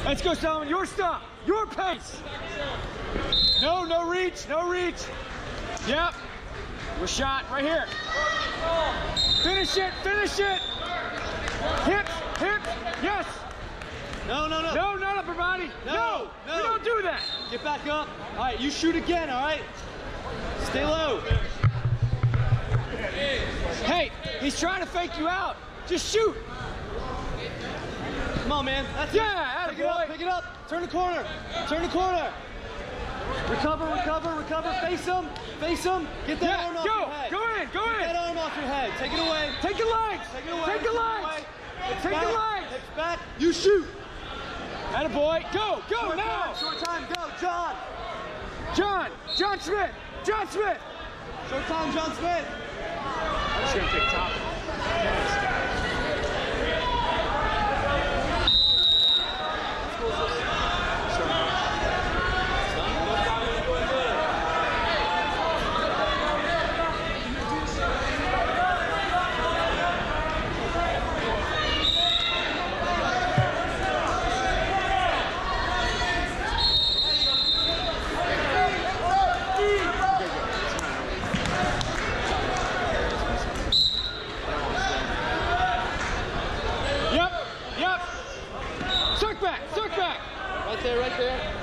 Let's go, Solomon. Your stop. Your pace. No, no reach. No reach. Yep. We're shot right here. Finish it. Finish it. Hips. Hips. Yes. No, no, no. No, not upper body. No. No. We don't do that. Get back up. All right, you shoot again, all right? Stay low. Hey, he's trying to fake you out. Just shoot. Come on, man. That's Yeah, it. Pick it up, pick it up. Turn the corner. Turn the corner. Recover, recover, recover. Face him. Face him. Get that arm off your head. Go in. Go Get in. that arm off your head. Take it away. Take the legs. Take it away. Take the legs. Take the legs. Take back. You shoot. Attaboy. Go. Go Short now. time, short time. Go, John. John Smith. John Smith. Short time, John Smith. I'm just going to take top. Yep. Circle back. Right there, right there.